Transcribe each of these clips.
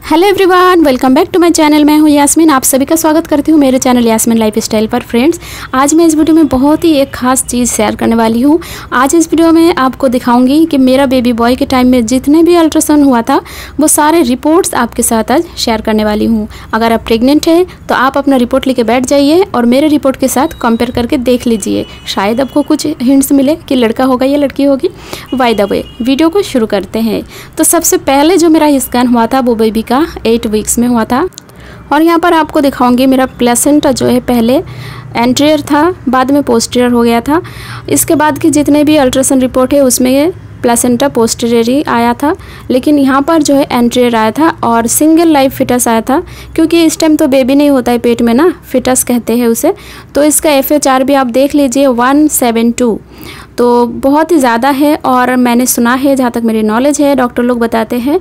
Hello everyone, welcome back to my channel. मैं हूं यास्मीन। आप सभी का स्वागत करती हूं मेरे चैनल यास्मीन लाइफस्टाइल पर। फ्रेंड्स, आज मैं इस वीडियो में बहुत ही एक खास चीज़ शेयर करने वाली हूं। आज इस वीडियो में आपको दिखाऊंगी कि मेरा बेबी बॉय के टाइम में जितने भी अल्ट्रासाउंड हुआ था वो सारे रिपोर्ट्स आपके साथ आज शेयर करने वाली हूँ। अगर आप प्रेग्नेंट हैं तो आप अपना रिपोर्ट लेके बैठ जाइए और मेरे रिपोर्ट के साथ कंपेयर करके देख लीजिए। शायद आपको कुछ हिंट्स मिले कि लड़का होगा या लड़की होगी। बाय द वे, वीडियो को शुरू करते हैं। तो सबसे पहले जो मेरा स्कैन हुआ था वो बेबी का 8 वीक्स में हुआ था। और यहाँ पर आपको दिखाऊंगी मेरा प्लेसेंटा जो है पहले एंटीरियर था, बाद में पोस्टीरियर हो गया था। इसके बाद की जितने भी अल्ट्रासाउंड रिपोर्ट है उसमें ये प्लेसेंटा पोस्टीरियर आया था, लेकिन यहाँ पर जो है एंटीरियर आया था और सिंगल लाइव फिटस आया था। क्योंकि इस टाइम तो बेबी नहीं होता है पेट में ना, फिटस कहते हैं उसे। तो इसका FH भी आप देख लीजिए 172, तो बहुत ही ज़्यादा है। और मैंने सुना है, जहाँ तक मेरी नॉलेज है, डॉक्टर लोग बताते हैं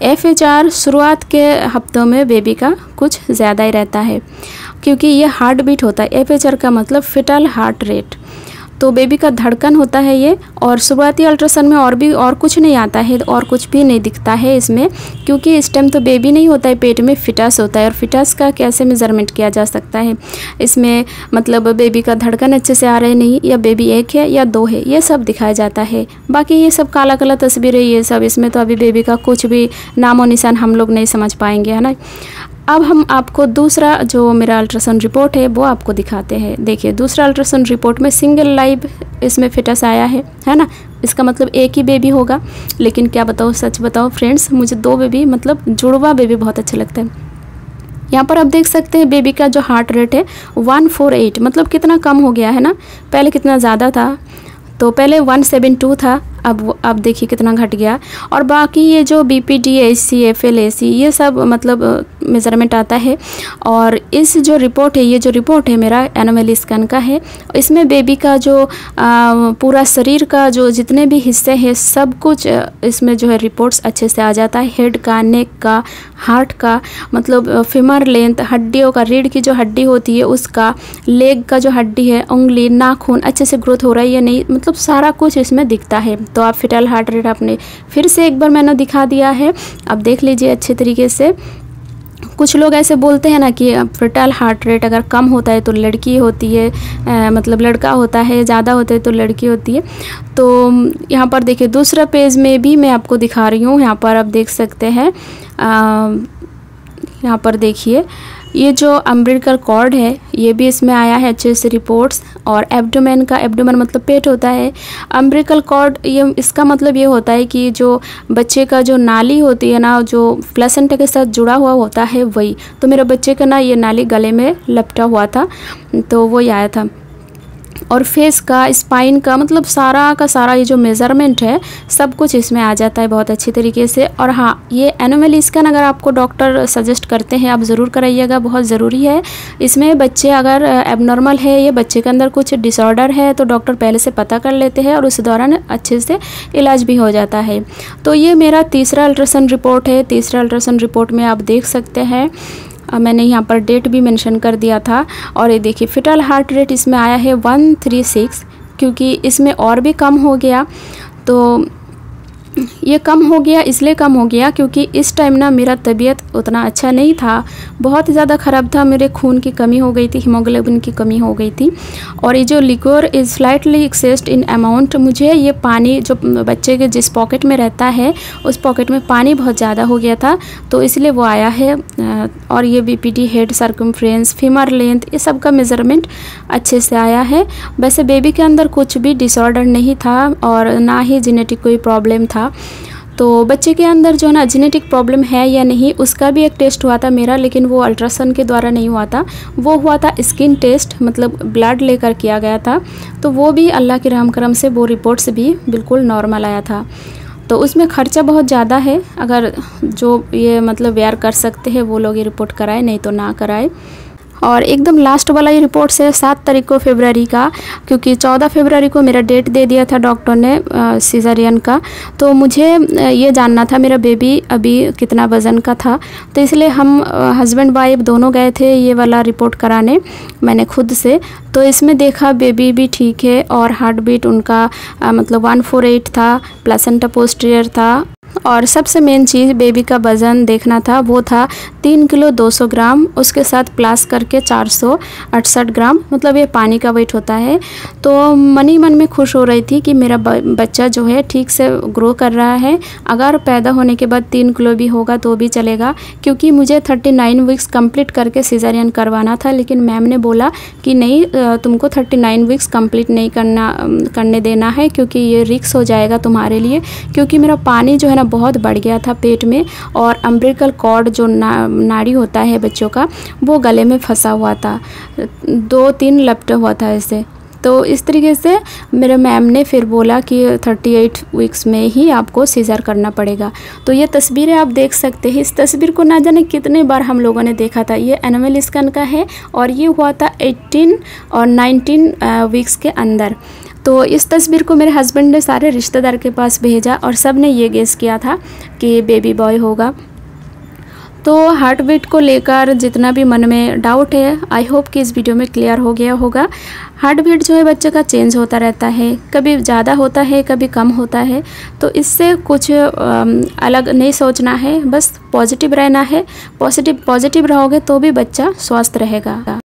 FH शुरुआत के हफ्तों में बेबी का कुछ ज़्यादा ही रहता है, क्योंकि ये हार्ट बीट होता है। FH का मतलब फिटल हार्ट रेट, तो बेबी का धड़कन होता है ये। और शुरुआती अल्ट्रासाउंड में और कुछ नहीं आता है और कुछ भी नहीं दिखता है इसमें, क्योंकि इस टाइम तो बेबी नहीं होता है, पेट में फिटस होता है। और फिटस का कैसे मेजरमेंट किया जा सकता है इसमें, मतलब बेबी का धड़कन अच्छे से आ रहा है नहीं, या बेबी एक है या दो है, ये सब दिखाया जाता है। बाकी ये सब काला काला तस्वीरें ये सब, इसमें तो अभी बेबी का कुछ भी नामो निशान हम लोग नहीं समझ पाएंगे, है ना। अब हम आपको दूसरा जो मेरा अल्ट्रासाउंड रिपोर्ट है वो आपको दिखाते हैं। देखिए, दूसरा अल्ट्रासाउंड रिपोर्ट में सिंगल लाइव इसमें फिटस आया है ना। इसका मतलब एक ही बेबी होगा। लेकिन क्या बताओ, सच बताओ फ्रेंड्स, मुझे 2 बेबी मतलब जुड़वा बेबी बहुत अच्छा लगता है। यहाँ पर आप देख सकते हैं बेबी का जो हार्ट रेट है 148, मतलब कितना कम हो गया है ना। पहले कितना ज़्यादा था, तो पहले 172 था, अब देखिए कितना घट गया। और बाकी ये जो BPD, AC, FL, AC ये सब मतलब मेज़रमेंट आता है। और इस जो रिपोर्ट है, ये जो रिपोर्ट है मेरा एनोमली स्कैन का है, इसमें बेबी का जो पूरा शरीर का जो जितने भी हिस्से हैं सब कुछ इसमें जो है रिपोर्ट्स अच्छे से आ जाता है। हेड का, नेक का, हार्ट का, मतलब फीमर लेंथ, हड्डियों का, रीढ़ की जो हड्डी होती है उसका, लेग का जो हड्डी है, उंगली, नाखून अच्छे से ग्रोथ हो रहा है या नहीं, मतलब सारा कुछ इसमें दिखता है। तो आप फिटल हार्ट रेट आपने फिर से एक बार मैंने दिखा दिया है, अब देख लीजिए अच्छे तरीके से। कुछ लोग ऐसे बोलते हैं ना कि फिटल हार्ट रेट अगर कम होता है तो लड़की होती है, मतलब लड़का होता है, ज़्यादा होता है तो लड़की होती है। तो यहाँ पर देखिए दूसरा पेज में भी मैं आपको दिखा रही हूँ। यहाँ पर आप देख सकते हैं, यहाँ पर देखिए ये जो अम्बिलिकल कॉर्ड है ये भी इसमें आया है अच्छे से रिपोर्ट्स। और एब्डोमेन का, एब्डोमेन मतलब पेट होता है, अम्बिलिकल कॉर्ड ये इसका मतलब ये होता है कि जो बच्चे का जो नाली होती है ना, जो प्लेसेंटा के साथ जुड़ा हुआ होता है वही। तो मेरे बच्चे का ना ये नाली गले में लपटा हुआ था, तो वही आया था। और फेस का, स्पाइन का, मतलब सारा का सारा ये जो मेज़रमेंट है सब कुछ इसमें आ जाता है बहुत अच्छी तरीके से। और हाँ, ये एनोमली स्कैन अगर आपको डॉक्टर सजेस्ट करते हैं आप ज़रूर कराइएगा, बहुत ज़रूरी है। इसमें बच्चे अगर एबनॉर्मल है, ये बच्चे के अंदर कुछ डिसऑर्डर है, तो डॉक्टर पहले से पता कर लेते हैं और उस दौरान अच्छे से इलाज भी हो जाता है। तो ये मेरा तीसरा अल्ट्रासाउंड रिपोर्ट है। तीसरा अल्ट्रासाउंड रिपोर्ट में आप देख सकते हैं, मैंने यहाँ पर डेट भी मेंशन कर दिया था। और ये देखिए फिटल हार्ट रेट इसमें आया है 136, क्योंकि इसमें और भी कम हो गया। तो ये कम हो गया, इसलिए कम हो गया क्योंकि इस टाइम ना मेरा तबीयत उतना अच्छा नहीं था, बहुत ज़्यादा ख़राब था। मेरे खून की कमी हो गई थी, हीमोग्लोबिन की कमी हो गई थी। और ये जो liquor is slightly excessed in amount, मुझे ये पानी जो बच्चे के जिस पॉकेट में रहता है उस पॉकेट में पानी बहुत ज़्यादा हो गया था, तो इसलिए वो आया है। और ये BPD, head circumference, femur length, ये सब का मेज़रमेंट अच्छे से आया है। वैसे बेबी के अंदर कुछ भी डिसऑर्डर नहीं था और ना ही जेनेटिक कोई प्रॉब्लम था। तो बच्चे के अंदर जो है ना जेनेटिक प्रॉब्लम है या नहीं उसका भी एक टेस्ट हुआ था मेरा, लेकिन वो अल्ट्रासाउंड के द्वारा नहीं हुआ था, वो हुआ था स्किन टेस्ट, मतलब ब्लड लेकर किया गया था। तो वो भी अल्लाह के रहम करम से वो रिपोर्ट्स भी बिल्कुल नॉर्मल आया था। तो उसमें खर्चा बहुत ज़्यादा है, अगर जो ये मतलब वेयर कर सकते हैं वो लोग ये रिपोर्ट कराए, नहीं तो ना कराए। और एकदम लास्ट वाला ये रिपोर्ट है 7 तारीख को फरवरी का, क्योंकि 14 फरवरी को मेरा डेट दे दिया था डॉक्टर ने सीजरियन का। तो मुझे ये जानना था मेरा बेबी अभी कितना वज़न का था, तो इसलिए हम हस्बैंड वाइफ दोनों गए थे ये वाला रिपोर्ट कराने, मैंने खुद से। तो इसमें देखा बेबी भी ठीक है और हार्ट बीट उनका मतलब 148 था, प्लेसेंटा पोस्टीरियर था, और सबसे मेन चीज़ बेबी का वज़न देखना था, वो था 3 किलो 200 ग्राम, उसके साथ प्लस करके 468 ग्राम, मतलब ये पानी का वेट होता है। तो मन ही मन में खुश हो रही थी कि मेरा बच्चा जो है ठीक से ग्रो कर रहा है। अगर पैदा होने के बाद 3 किलो भी होगा तो भी चलेगा, क्योंकि मुझे 39 वीक्स कंप्लीट करके सिज़ेरियन करवाना था। लेकिन मैम ने बोला कि नहीं, तुमको 39 वीक्स कंप्लीट नहीं करने देना है, क्योंकि ये रिस्क हो जाएगा तुम्हारे लिए, क्योंकि मेरा पानी जो है ना बहुत बढ़ गया था पेट में, और अम्बिलिकल कॉर्ड जो नाड़ी होता है बच्चों का, वो गले में फंसा हुआ था, 2-3 लपटा हुआ था ऐसे। तो इस तरीके से मेरे मैम ने फिर बोला कि 38 वीक्स में ही आपको सीज़र करना पड़ेगा। तो ये तस्वीरें आप देख सकते हैं। इस तस्वीर को ना जाने कितने बार हम लोगों ने देखा था। ये एनिमल स्कैन का है और ये हुआ था 18 और 19 वीक्स के अंदर। तो इस तस्वीर को मेरे हस्बैंड ने सारे रिश्तेदार के पास भेजा और सब ने ये गेस किया था कि बेबी बॉय होगा। तो हार्ट बीट को लेकर जितना भी मन में डाउट है, आई होप कि इस वीडियो में क्लियर हो गया होगा। हार्ट बीट जो है बच्चे का चेंज होता रहता है, कभी ज़्यादा होता है कभी कम होता है। तो इससे कुछ अलग नहीं सोचना है, बस पॉजिटिव रहना है। पॉजिटिव रहोगे तो भी बच्चा स्वस्थ रहेगा।